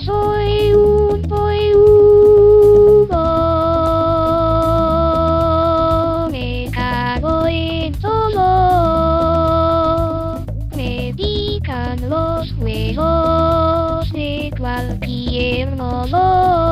soy un polludo. Me cago en todo. Me pican los huevos de cualquier modo.